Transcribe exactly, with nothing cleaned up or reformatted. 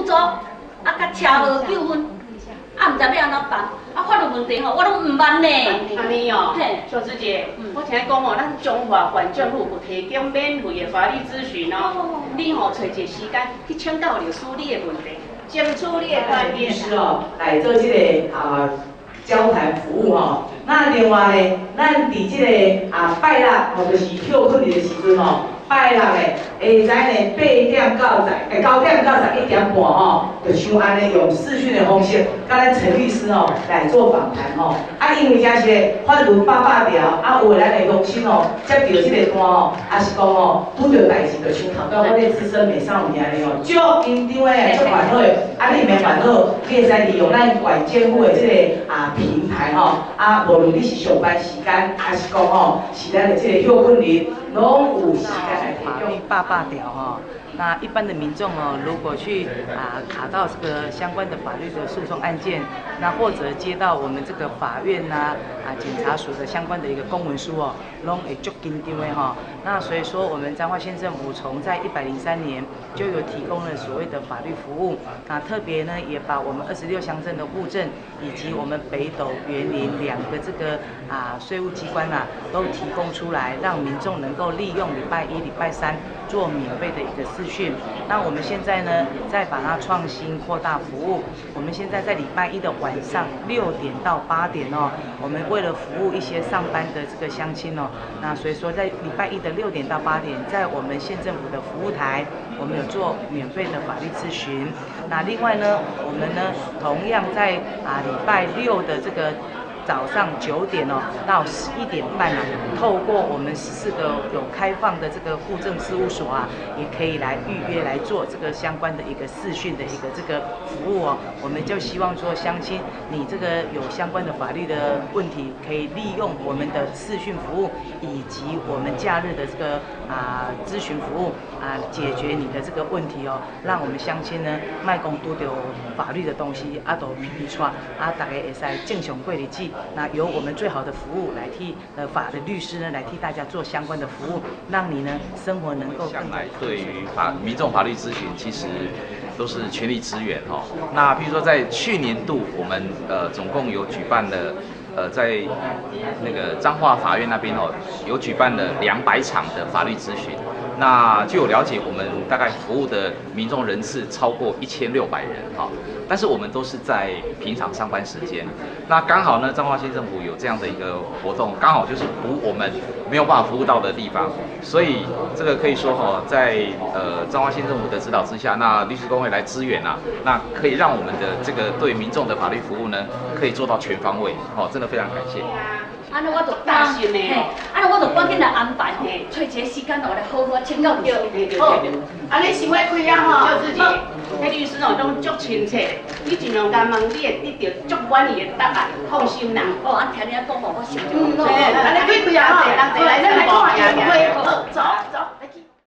助，啊，甲车祸纠纷，啊，毋知要安怎办，啊，法律问题吼，我拢毋捌呢。 安尼哦， 嘿， 小芝姐，我听讲哦，咱中华县政府有提供免费的法律咨询哦，你吼找一个时间去请教律师你的问题，争取你的观点。律师哦，来做这个啊交谈服务吼。那另外呢，咱伫这个啊拜六吼，就是休困日的时阵吼。 拜六的下晝呢八點到十，誒九點到十一點半吼，就像安尼用視訊的方式，甲咱陳律師吼來做訪談吼。啊，因為這是法律百百條，啊有的咱的鄉親吼接到這個單吼，啊是講吼拄到代志，就像頭到我哋資深美少年安尼吼，足緊張的，足煩惱的。啊，你免煩惱，你會使利用咱縣政府的這個啊平台吼，啊無論你是上班時間，還是講吼是咱的這個休困日，攏有時間。 法律八八条哈，那一般的民众哦，如果去啊卡到这个相关的法律的诉讼案件，那或者接到我们这个法院呐啊检察署的相关的一个公文书哦，拢会足紧张的哈。那所以说，我们彰化县政府从在一百零三年就有提供了所谓的法律服务，那特别呢也把我们二十六乡镇的户政以及我们北斗、园林两个这个啊税务机关呐、啊、都提供出来，让民众能够利用礼拜一、礼拜三做免费的一个视讯。那我们现在呢，再把它创新扩大服务。我们现在在礼拜一的晚上六点到八点哦，我们为了服务一些上班的这个乡亲哦，那所以说在礼拜一的六点到八点，在我们县政府的服务台，我们有做免费的法律咨询。那另外呢，我们呢同样在啊礼拜六的这个。 早上九点哦到十一点半啊，透过我们十四个有开放的这个户政事务所啊，也可以来预约来做这个相关的一个视讯的一个这个服务哦。我们就希望说，乡亲你这个有相关的法律的问题，可以利用我们的视讯服务以及我们假日的这个啊咨询服务啊，解决你的这个问题哦，让我们乡亲呢卖讲拄到法律的东西啊，都皮皮串啊，大家会使正常过日子。 那由我们最好的服务来替呃法的律师呢来替大家做相关的服务，让你呢生活能够更加。 对于法民众法律咨询，其实都是全力支援哈。那譬如说在去年度，我们呃总共有举办了呃在那个彰化法院那边哦，有举办了两百场的法律咨询。 那据我了解，我们大概服务的民众人次超过一千六百人哈，但是我们都是在平常上班时间。那刚好呢，彰化县政府有这样的一个活动，刚好就是服我们没有办法服务到的地方，所以这个可以说哈，在呃彰化县政府的指导之下，那律师公会来支援啊，那可以让我们的这个对民众的法律服务呢，可以做到全方位，哦，真的非常感谢。 安尼我就赶，嘿，安尼我就赶紧来安排吼，找一个时间哦来好好请教律师。 好，安尼想要开啊吼，就自己，迄律师哦拢足清楚，你尽量甲问，你会得到足满意的答案，放心啦。 哦，安听你讲吼，我想。 嗯，对，安尼开开啊吼，人来咱来看下，好，走。